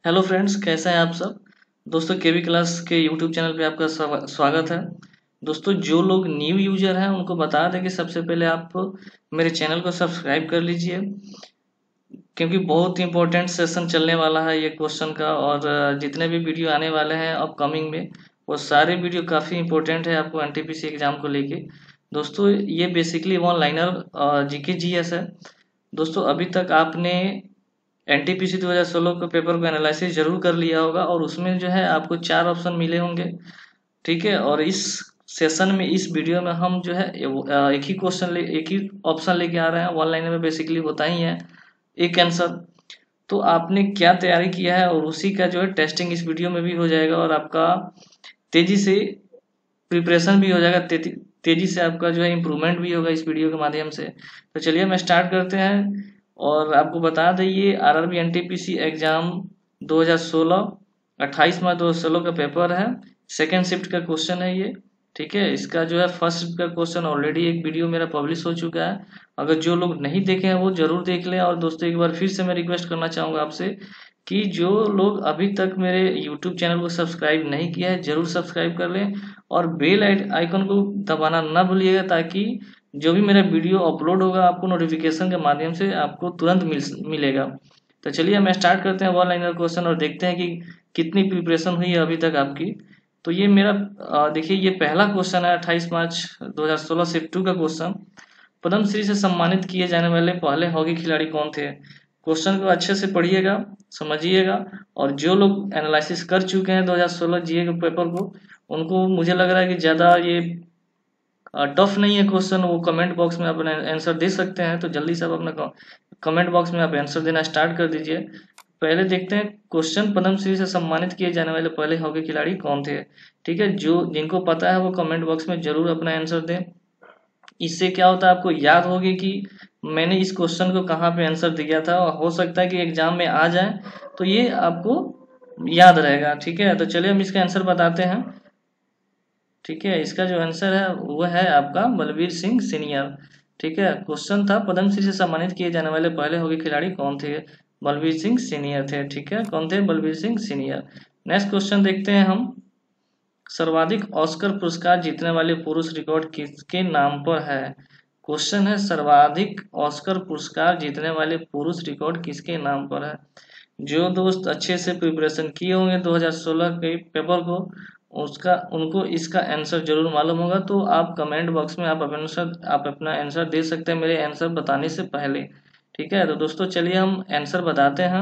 Hello friends, कैसे हैं आप सब। दोस्तों केवी क्लास के यूट्यूब चैनल पे आपका स्वागत है। दोस्तों जो लोग न्यू यूजर हैं उनको बता दें कि सबसे पहले आप मेरे चैनल को सब्सक्राइब कर लीजिए, क्योंकि बहुत इंपॉर्टेंट सेशन चलने वाला है ये क्वेश्चन का। और जितने भी वीडियो आने वाले हैं अपकमिंग में, वो सारे वीडियो काफ़ी इंपॉर्टेंट है आपको एनटीपीसी एग्जाम को लेके। दोस्तों ये basically one liner GK GS है। दोस्तों अभी तक आपने एनटीपीसी 2016 के पेपर को एनालिसिस जरूर कर लिया होगा, और उसमें जो है आपको 4 ऑप्शन मिले होंगे। ठीक है, और इस सेशन में, इस वीडियो में हम जो है एक ही एक ही ऑप्शन लेके आ रहे हैं। वन लाइनर में बेसिकली होता ही है एक आंसर। तो आपने क्या तैयारी किया है, और उसी का जो है टेस्टिंग इस वीडियो में भी हो जाएगा, और आपका तेजी से प्रिपरेशन भी हो जाएगा, तेजी से आपका जो है इम्प्रूवमेंट भी होगा इस वीडियो के माध्यम से। तो चलिए हम स्टार्ट करते हैं। और आपको बता दें, ये आरआरबी एनटीपीसी एग्जाम 2016 28 मार्च 2016 का पेपर है। सेकेंड शिफ्ट का क्वेश्चन है ये। ठीक है, इसका जो है फर्स्ट शिफ्ट का क्वेश्चन ऑलरेडी एक वीडियो मेरा पब्लिश हो चुका है। अगर जो लोग नहीं देखे हैं वो जरूर देख लें। और दोस्तों एक बार फिर से मैं रिक्वेस्ट करना चाहूँगा आपसे कि जो लोग अभी तक मेरे यूट्यूब चैनल को सब्सक्राइब नहीं किया है जरूर सब्सक्राइब कर लें, और बेल आइकन को दबाना ना भूलिएगा, ताकि जो भी मेरा वीडियो अपलोड होगा आपको नोटिफिकेशन के माध्यम से आपको तुरंत मिलेगा। तो चलिए हम स्टार्ट करते हैं वन लाइनर क्वेश्चन, और देखते हैं कि कितनी प्रिपरेशन हुई है अभी तक आपकी। तो ये मेरा देखिए, ये पहला क्वेश्चन है 28 मार्च 2016 शिफ्ट 2 का क्वेश्चन। पद्मश्री से सम्मानित किए जाने वाले पहले हॉकी खिलाड़ी कौन थे। क्वेश्चन को अच्छे से पढ़िएगा, समझिएगा। और जो लोग एनालिसिस कर चुके हैं 2016 जीए के पेपर को, उनको मुझे लग रहा है कि ज़्यादा ये टफ नहीं है क्वेश्चन। वो कमेंट बॉक्स में अपना आंसर दे सकते हैं, तो जल्दी से आप अपना कमेंट बॉक्स में आप आंसर देना स्टार्ट कर दीजिए। पहले देखते हैं क्वेश्चन, पद्मश्री से सम्मानित किए जाने वाले पहले हॉकी खिलाड़ी कौन थे। ठीक है, जो जिनको पता है वो कमेंट बॉक्स में जरूर अपना आंसर दें। इससे क्या होता है, आपको याद होगी कि मैंने इस क्वेश्चन को कहाँ पे आंसर दिया था, और हो सकता है कि एग्जाम में आ जाए, तो ये आपको याद रहेगा। ठीक है, तो चलिए हम इसका आंसर बताते हैं। ठीक है, इसका जो आंसर है वो है आपका बलबीर सिंह सीनियर। ठीक है, क्वेश्चन था पद्मश्री से सम्मानित किए जाने वाले पहले हॉकी खिलाड़ी कौन थे। बलबीर सिंह सीनियर थे। ठीक है, कौन थे, Balbir Singh senior. Next question देखते हैं हम। सर्वाधिक ऑस्कर पुरस्कार जीतने वाले पुरुष रिकॉर्ड किसके नाम पर है। क्वेश्चन है, सर्वाधिक ऑस्कर पुरस्कार जीतने वाले पुरुष रिकॉर्ड किसके नाम पर है। जो दोस्त अच्छे से प्रिपरेशन किए होंगे 2016 के पेपर को, उसका उनको इसका आंसर जरूर मालूम होगा। तो आप कमेंट बॉक्स में आप अपना आंसर दे सकते हैं मेरे आंसर बताने से पहले। ठीक है, तो दोस्तों चलिए हम आंसर बताते हैं।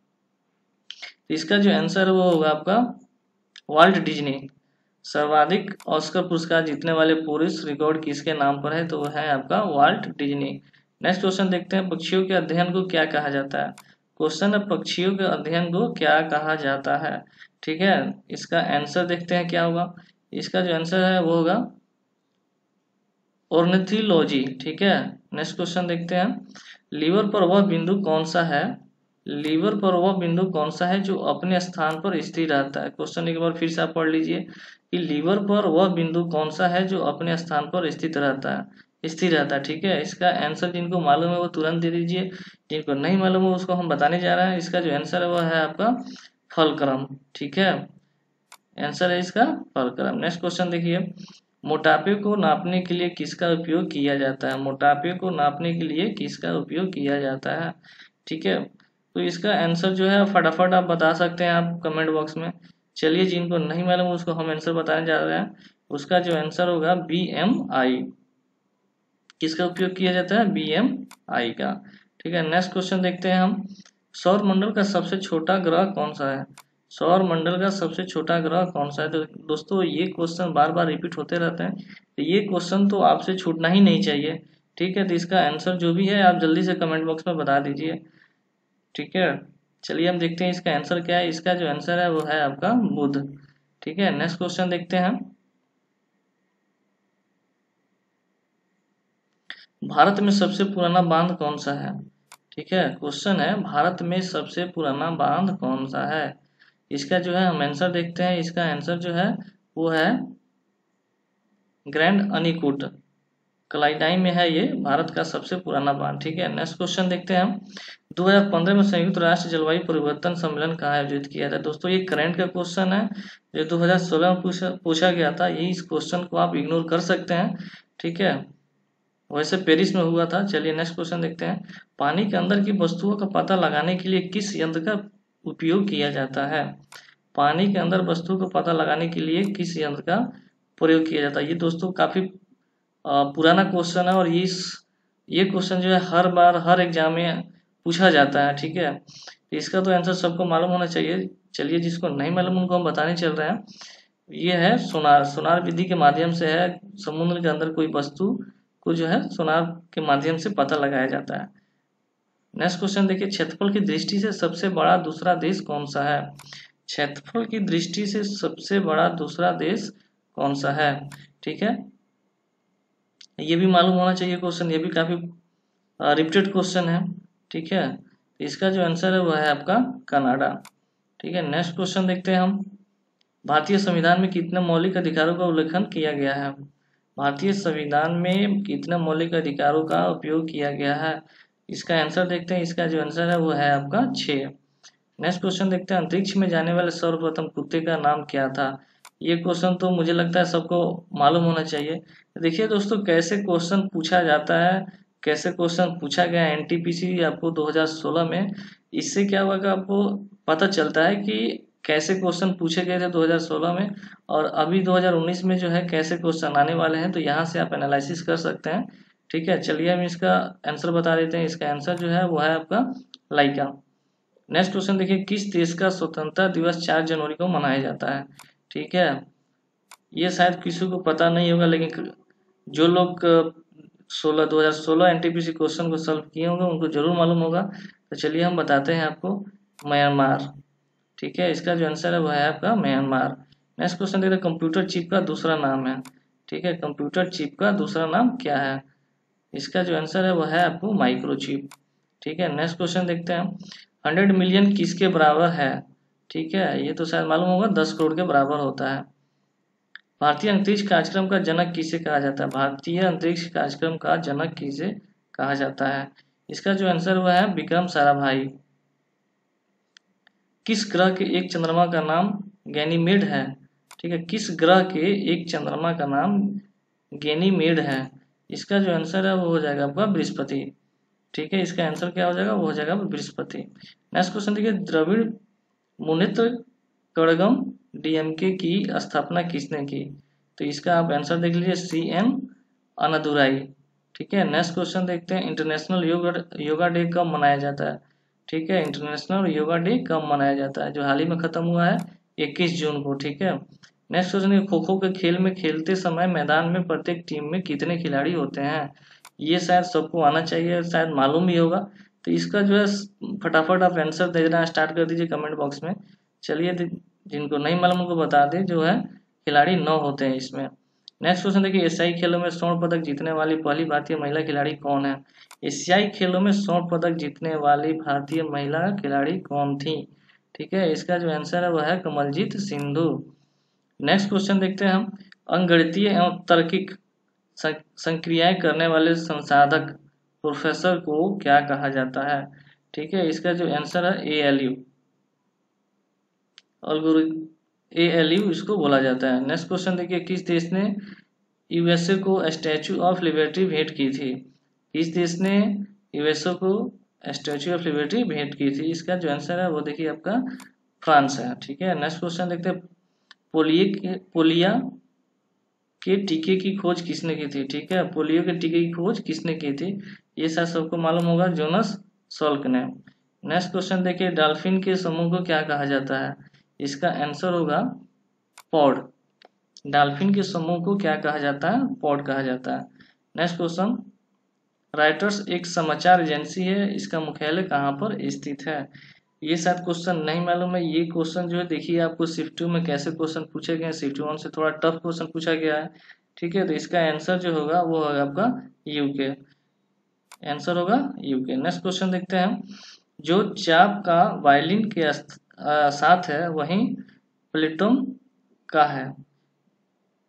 इसका जो आंसर है वो होगा आपका वाल्ट डिज्नी। सर्वाधिक ऑस्कर पुरस्कार जीतने वाले पुरुष रिकॉर्ड किसके नाम पर है, तो वो है आपका वाल्ट डिज्नी। नेक्स्ट क्वेश्चन देखते हैं, पक्षियों के अध्ययन को क्या कहा जाता है। क्वेश्चन है, पक्षियों के अध्ययन को क्या कहा जाता है। ठीक है, इसका आंसर देखते हैं क्या होगा। इसका जो आंसर है वो होगा ऑर्निथोलॉजी। ठीक है, नेक्स्ट क्वेश्चन देखते हैं, लीवर पर वह बिंदु कौन सा है। लीवर पर वह बिंदु कौन सा है जो अपने स्थान पर स्थिर रहता है। क्वेश्चन एक बार फिर से आप पढ़ लीजिए कि लीवर पर वह बिंदु कौन सा है जो अपने स्थान पर स्थित रहता है, स्थिर रहता है। ठीक है, इसका आंसर जिनको मालूम है वो तुरंत दे दीजिए, जिनको नहीं मालूम है उसको हम बताने जा रहे हैं। इसका जो आंसर है वो है आपका फलक्रम। ठीक है, आंसर है इसका फलक्रम। नेक्स्ट क्वेश्चन देखिए, मोटापे को नापने के लिए किसका उपयोग किया जाता है। मोटापे को नापने के लिए किसका उपयोग किया जाता है। ठीक है, तो इसका आंसर जो है फटाफट आप बता सकते हैं आप कमेंट बॉक्स में। चलिए, जिनको नहीं मालूम उसको हम आंसर बताने जा रहे हैं। उसका जो आंसर होगा BMI। किसका उपयोग किया जाता है, BMI का। ठीक है, नेक्स्ट क्वेश्चन देखते हैं हम। सौर मंडल का सबसे छोटा ग्रह कौन सा है। सौर मंडल का सबसे छोटा ग्रह कौन सा है। तो दोस्तों ये क्वेश्चन बार बार रिपीट होते रहते हैं, तो ये क्वेश्चन तो आपसे छूटना ही नहीं चाहिए। ठीक है, तो इसका आंसर जो भी है आप जल्दी से कमेंट बॉक्स में बता दीजिए। ठीक है, चलिए हम देखते हैं इसका आंसर क्या है। इसका जो आंसर है वो है आपका बुध। ठीक है, नेक्स्ट क्वेश्चन देखते हैं। भारत में सबसे पुराना बांध कौन सा है। ठीक है, क्वेश्चन है, भारत में सबसे पुराना बांध कौन सा है। इसका जो है हम आंसर देखते हैं। इसका आंसर जो है वो है ग्रैंड अनीकूट। कलाइडाई में है ये भारत का सबसे पुराना बांध। ठीक है, नेक्स्ट क्वेश्चन देखते हैं हम। 2015 में संयुक्त राष्ट्र जलवायु परिवर्तन सम्मेलन कहाँ आयोजित किया था। दोस्तों ये करंट का क्वेश्चन है जो 2016 में पूछा गया था। ये इस क्वेश्चन को आप इग्नोर कर सकते हैं। ठीक है, वैसे पेरिस में हुआ था। चलिए नेक्स्ट क्वेश्चन देखते हैं। पानी के अंदर की वस्तुओं का पता लगाने के लिए किस यंत्र का उपयोग किया जाता है। पानी के अंदर वस्तुओं का पता लगाने के लिए किस यंत्र का प्रयोग किया जाता है। ये दोस्तों काफी पुराना क्वेश्चन है और ये क्वेश्चन जो है हर बार हर एग्जाम में पूछा जाता है। ठीक है, इसका तो आंसर सबको मालूम होना चाहिए। चलिए जिसको नहीं मालूम उनको हम बताने चल रहे हैं। ये है सोनार। सोनार विधि के माध्यम से है समुद्र के अंदर कोई वस्तु को जो है सोनार के माध्यम से पता लगाया जाता है। नेक्स्ट क्वेश्चन देखिए, क्षेत्रफल की दृष्टि से सबसे बड़ा दूसरा देश कौन सा है। क्षेत्रफल की दृष्टि से सबसे बड़ा दूसरा देश कौन सा है। ठीक है, ये भी मालूम होना चाहिए क्वेश्चन, ये भी काफी रिपीटेड क्वेश्चन है। ठीक है, इसका जो आंसर है वह है आपका कनाडा। ठीक है, नेक्स्ट क्वेश्चन देखते हैं हम। भारतीय संविधान में कितने मौलिक अधिकारों का उल्लेखन किया गया है। भारतीय संविधान में कितने मौलिक अधिकारों का उपयोग किया गया है। इसका आंसर देखते हैं। इसका जो आंसर है वो है आपका 6। नेक्स्ट क्वेश्चन देखते हैं। अंतरिक्ष में जाने वाले सर्वप्रथम कुत्ते का नाम क्या था। ये क्वेश्चन तो मुझे लगता है सबको मालूम होना चाहिए। देखिए दोस्तों, कैसे क्वेश्चन पूछा जाता है, कैसे क्वेश्चन पूछा गया एनटीपीसी आपको 2016 में, इससे क्या हुआ कि आपको पता चलता है कि कैसे क्वेश्चन पूछे गए थे 2016 में और अभी 2019 में जो है कैसे क्वेश्चन आने वाले हैं। तो यहाँ से आप एनालिसिस कर सकते हैं। ठीक है, चलिए हम इसका आंसर बता देते हैं। इसका आंसर जो है वो है आपका लाइका। नेक्स्ट क्वेश्चन देखिए, किस देश का स्वतंत्रता दिवस 4 जनवरी को मनाया जाता है। ठीक है, ये शायद किसी को पता नहीं होगा, लेकिन जो लोग 2016 एनटीपीसी क्वेश्चन को सॉल्व किए होंगे उनको जरूर मालूम होगा। तो चलिए हम बताते हैं आपको, म्यांमार। ठीक है, इसका जो आंसर है वह है आपका म्यांमार। नेक्स्ट क्वेश्चन देखते हैं, कंप्यूटर चिप का दूसरा नाम है। ठीक है, कंप्यूटर चिप का दूसरा नाम क्या है। इसका जो आंसर है वह है आपको माइक्रोचिप। ठीक है, नेक्स्ट क्वेश्चन देखते हैं। 100 मिलियन किसके बराबर है। ठीक है, ये तो शायद मालूम होगा 10 करोड़ के बराबर होता है। भारतीय अंतरिक्ष कार्यक्रम का जनक किसे कहा जाता है। भारतीय अंतरिक्ष कार्यक्रम का जनक किसे कहा जाता है। इसका जो आंसर वह है विक्रम साराभाई। किस ग्रह के एक चंद्रमा का नाम गैनीमेड है। ठीक है, किस ग्रह के एक चंद्रमा का नाम गैनीमेड है। इसका जो आंसर है वो हो जाएगा आपका बृहस्पति। ठीक है, इसका आंसर क्या हो जाएगा, वो हो जाएगा बृहस्पति। नेक्स्ट क्वेश्चन देखिए, द्रविड़ मुनेत्र कड़गम डीएमके की स्थापना किसने की। तो इसका आप आंसर देख लीजिए, CN अनादुराई। ठीक है, नेक्स्ट क्वेश्चन देखते हैं। इंटरनेशनल योगा डे कब मनाया जाता है। ठीक है, इंटरनेशनल योगा डे कब मनाया जाता है, जो हाल ही में खत्म हुआ है 21 जून को। ठीक है, नेक्स्ट क्वेश्चन है, खो खो के खेल में खेलते समय मैदान में प्रत्येक टीम में कितने खिलाड़ी होते हैं। ये शायद सबको आना चाहिए, शायद मालूम भी होगा। तो इसका जो है फटाफट आप आंसर देना स्टार्ट कर दीजिए कमेंट बॉक्स में। चलिए जिनको नहीं मालूम उनको बता दें, जो है खिलाड़ी 9 होते हैं इसमें। नेक्स्ट क्वेश्चन देखिए, एशियाई खेलों में स्वर्ण पदक जीतने वाली पहली भारतीय महिला खिलाड़ी कौन है। एशियाई खेलों में स्वर्ण पदक जीतने वाली भारतीय महिला खिलाड़ी कौन थी। ठीक है, इसका जो आंसर है वह है कमलजीत सिंधु। नेक्स्ट क्वेश्चन देखते हैं हम। अंगगणितीय एवं तार्किक संक्रियाएं करने वाले संसाधक प्रोफेसर को क्या कहा जाता है। ठीक है, इसका जो आंसर है ALU, ALU इसको बोला जाता है। नेक्स्ट क्वेश्चन देखिए, किस देश ने USA को स्टैचू ऑफ लिबर्टी भेंट की थी। किस देश ने USA को स्टैचू ऑफ लिबर्टी भेंट की थी। इसका जो आंसर है वो देखिए आपका फ्रांस है। ठीक है, नेक्स्ट क्वेश्चन देखते हैं। पोलिया के टीके की खोज किसने की थी। ठीक है, पोलियो के टीके की खोज किसने की थी। ये शायद सबको मालूम होगा, जोनास सॉल्क ने। नेक्स्ट क्वेश्चन देखिए, डॉल्फिन के समूह को क्या कहा जाता है। इसका आंसर होगा पॉड। डॉल्फिन के समूह को क्या कहा जाता है, पॉड कहा जाता है। नेक्स्ट क्वेश्चन, राइटर्स एक समाचार एजेंसी है, इसका मुख्यालय कहाँ पर स्थित है। ये शायद क्वेश्चन नहीं मालूम है। ये क्वेश्चन जो है देखिए आपको शिफ्ट 2 में कैसे क्वेश्चन पूछे गए हैं। शिफ्ट 1 से थोड़ा टफ क्वेश्चन पूछा गया है। ठीक है, तो इसका आंसर जो होगा वो होगा आपका UK। आंसर होगा UK। नेक्स्ट क्वेश्चन देखते हैं। जो चाप का वायलिन के साथ है वहीं प्लेटम का है।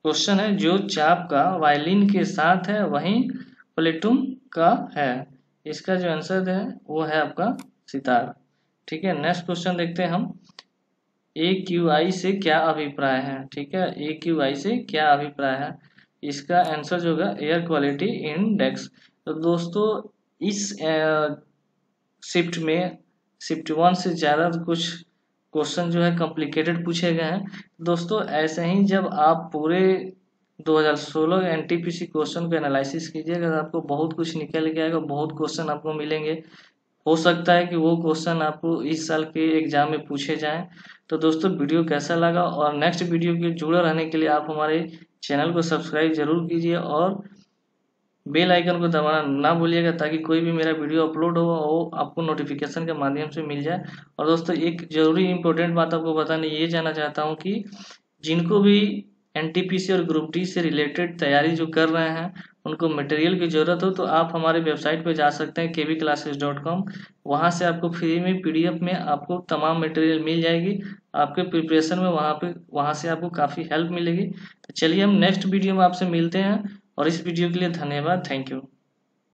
क्वेश्चन है, जो चाप का वायलिन के साथ है वहीं प्लेटूम का है। इसका जो आंसर है वो है आपका सितार। ठीक है, नेक्स्ट क्वेश्चन देखते हैं हम। AQI से क्या अभिप्राय है? ठीक है, AQI से क्या अभिप्राय है? इसका आंसर जो होगा एयर क्वालिटी इंडेक्स। तो दोस्तों इस शिफ्ट में शिफ्ट 1 से ज़्यादा कुछ क्वेश्चन जो है कॉम्प्लिकेटेड पूछे गए हैं। दोस्तों ऐसे ही जब आप पूरे 2016 NTPC क्वेश्चन को एनालिसिस कीजिएगा तो आपको बहुत कुछ निकल के आएगा, बहुत क्वेश्चन आपको मिलेंगे। हो सकता है कि वो क्वेश्चन आपको इस साल के एग्जाम में पूछे जाएं। तो दोस्तों वीडियो कैसा लगा, और नेक्स्ट वीडियो के जुड़े रहने के लिए आप हमारे चैनल को सब्सक्राइब जरूर कीजिए और बेल आइकन को दबाना ना भूलिएगा, ताकि कोई भी मेरा वीडियो अपलोड हो वो आपको नोटिफिकेशन के माध्यम से मिल जाए। और दोस्तों एक जरूरी इंपॉर्टेंट बात आपको बताने ये जाना चाहता हूँ कि जिनको भी NTPC और ग्रुप डी से रिलेटेड तैयारी जो कर रहे हैं उनको मटेरियल की ज़रूरत हो तो आप हमारे वेबसाइट पर जा सकते हैं kvclasses.com। वहाँ से आपको फ्री में PDF में आपको तमाम मटेरियल मिल जाएगी। आपके प्रिपरेशन में वहाँ से आपको काफ़ी हेल्प मिलेगी। तो चलिए हम नेक्स्ट वीडियो में आपसे मिलते हैं, और इस वीडियो के लिए धन्यवाद, थैंक यू।